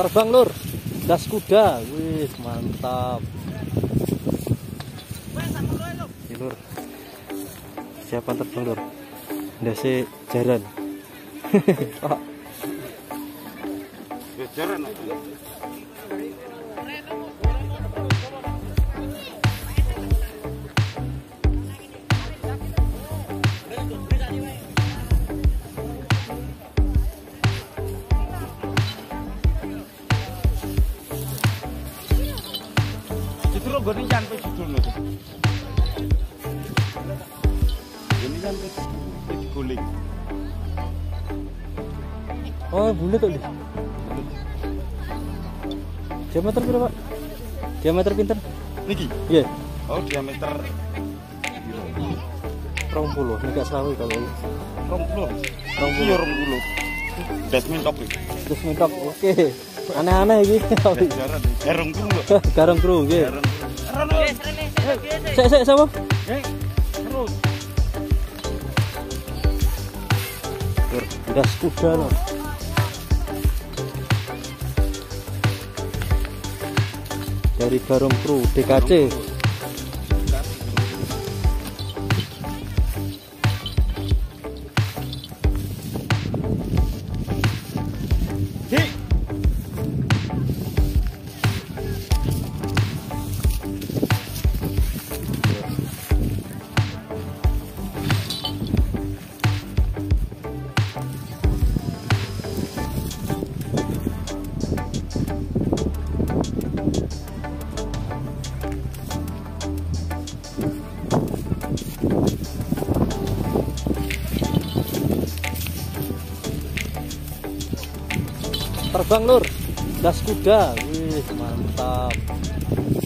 Terbang lur, das kuda, wih mantap. Ini lur, siapa terbang lur? Dasi jaran. Pak. Jaran. Justru gue ini sampai judul loh. Ini sampai guling. Oh, bule tuh. Diameter berapa, Pak? Diameter pinter? Niki? Iya. Oh, diameter 20, ini gak selawi kalau ini. 20. Iya 20. Desmin top iki. Desmin top, oke. Aneh-aneh iki. Jaran, garung dulu. Garong kru, nggih. Garung. Sik sapa? Terus. Das kuda loh. Dari Garong Kru DKC. Terbang lur, das kuda, wih mantap.